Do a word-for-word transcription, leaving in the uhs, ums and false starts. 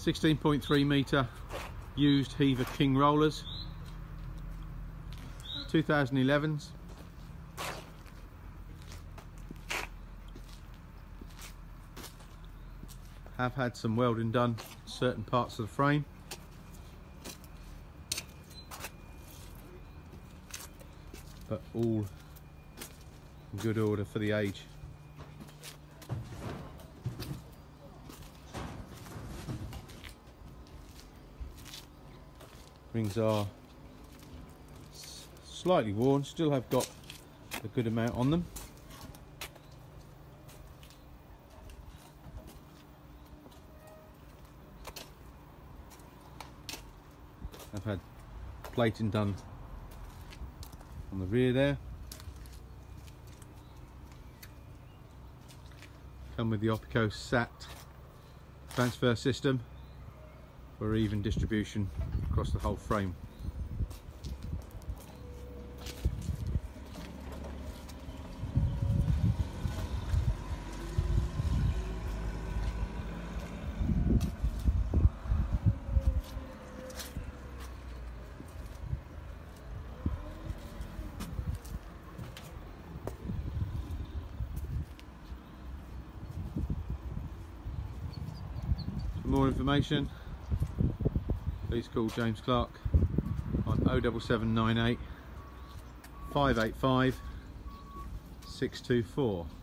sixteen point three metre used Heva King rollers, twenty elevens. Have had some welding done certain parts of the frame. But all in good order for the age. Rings are slightly worn, still have got a good amount on them. I've had plating done on the rear there. Come with the Optico S A T transfer system for even distribution across the whole frame. For more information, please call James Clark on oh seven seven nine eight, five eight five, six two four.